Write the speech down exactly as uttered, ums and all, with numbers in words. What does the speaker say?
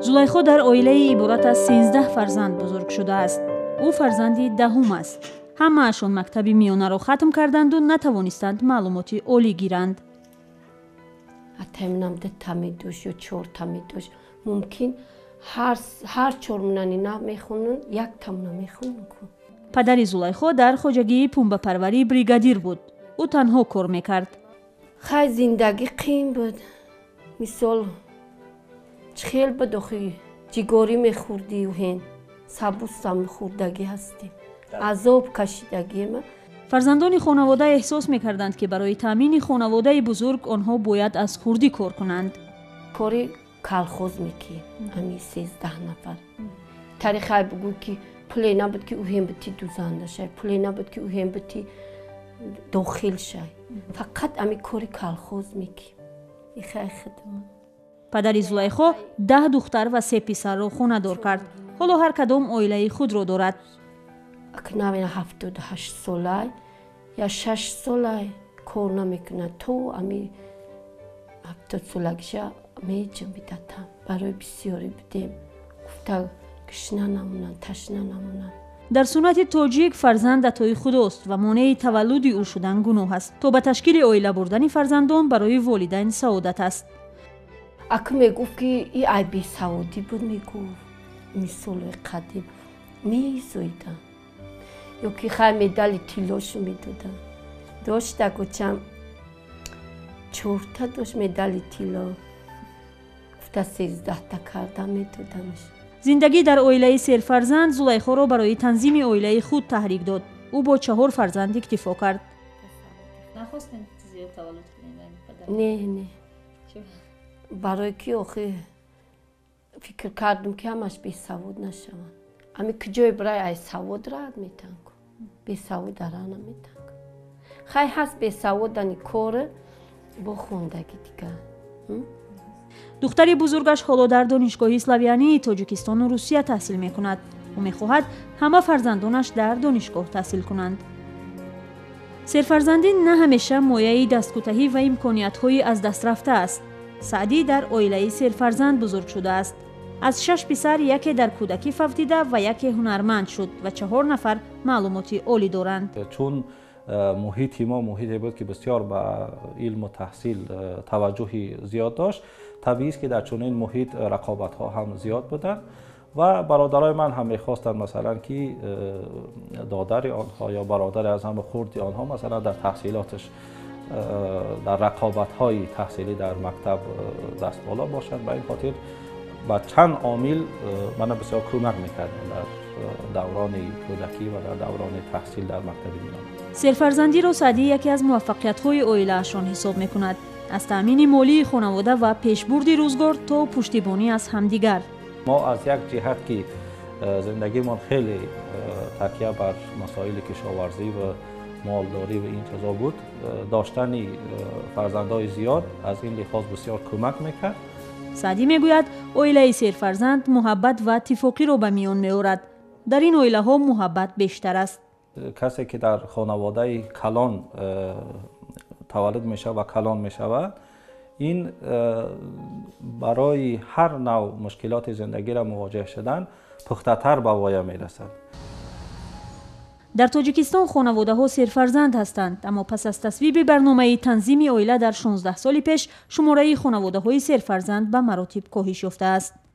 زلیخا در عائله عبارت از سیزده فرزند بزرگ شده است. او فرزندی دهم است. همه‌شان مکتب میانه را ختم کردند و نتوانستند معلومات عالی گیرند. اتمنم ده تمی دوش یا چهار تمی دوش ممکن هر هر چهار منانی نه میخونن یک تمنا میخونن کن. پدر زلیخا در خواجگی پنبه پروری بریگادیر بود. او تنها کار میکرد. خیلی زندگی قیم بود. مثال خیلی بدوخی جیگاری میخوردی و هن سبوستم خوردگی هستی. عذاب کشیدگی ما. فرزندان خانواده احساس میکردند که برای تامین خانواده بزرگ آنها باید از خردی کار کنند. کاری کالخوز میکی. امی سیزده نفر. تاریخی بگو که پلی نبود که او هم بتی دوزنده شد. پلی نبود که او هم بتی داخل شد. فقط امی کاری کالخوز میکی. این خیلی خدمت. پدر زلیخا ده دختر و سه پسر را خانه دار کرد. حالا هر کدام عائله خود را دارد. اکنون هفتاد و هشت ساله یا شش ساله کار نمیکنه. تو امی هفتاد سالگیشه میجم بیدتم. برای بسیاری بدیم. گفته گشنه نمونن، تشنه نمونن. در سنت تاجیک فرزند عطای خداست و مانع تولد او شدن گناه است. تا به تشکیل عائله بردن فرزندان برای والدین سعادت است. اگه میگفت که این ای بی سعادی بود میگفت مثال قدیم میزویدن یا که خیلی مدال تیلاشو میدادن. داشت گوچم چورتا داشت مدال تیلا گفته سیزده تا کرده میدادنش. زندگی در عائله سه فرزند زلیخا را برای تنظیم عائله خود تحریک داد. او با چهار فرزند اکتفا کرد. نخواستین زیاد تولد کنید؟ نه نه. برای کی آخه فکر کردم که همش بی سواد نشوند. امی کجای برای ای سواد رد میتن کن. بی سواد را نمیتن کن. خیلی هست بی سواد دانی کار با خوندگی دیگه. دختری بزرگش حالا در دانشگاه اسلاویانی تاجیکستان و روسیه تحصیل میکند. او میخواهد همه فرزندانش در دانشگاه تحصیل کنند. سرفرزندی نه همیشه مایه دستکوتهی و امکانیت‌های از دست رفته است. سعدی در عائله سرفرزند بزرگ شده است. از شش پسر یکی در کودکی فوتیده و یکی هنرمند شد و چهار نفر معلومات عالی دارند. چون محیط ما محیطی بود که بسیار به علم و تحصیل توجهی زیاد داشت، طبیعی است که در چنین محیط رقابت ها هم زیاد بودند و برادرای من هم میخواستند مثلا که دادر آنها یا برادر از هم خرد آنها مثلا در تحصیلاتش در رقابت های تحصیلی در مکتب دست بالا باشند. به این خاطر با چند عامل من بسیار کمک میکرد در دوران کودکی و در دوران تحصیل در مکتب میانه. سرفرزندی را سعدی یکی از موفقیت های عائله‌شان حساب میکند. از تامین مالی خانواده و پیشبرد روزگار تا پشتیبانی از همدیگر. ما از یک جهت که زندگیمان خیلی تکیه بر مسائل کشاورزی و مالداری و این چیزا بود، داشتن فرزندای زیاد از این لحاظ بسیار کمک میکرد. سعدی میگوید عائله سرفرزند محبت و اتفاقی را به میان میآورد. در این عائله ها محبت بیشتر است. کسی که در خانواده کلان تولد میشه و کلان میشود، این برای هر نوع مشکلات زندگی را مواجه شدن پخته تر به وایه میرسد. در تاجیکستان خانواده ها سرفرزند هستند، اما پس از تصویب برنامه تنظیم عائله در شانزده سال پیش شماره خانواده های سرفرزند به مراتب کاهش یافته است.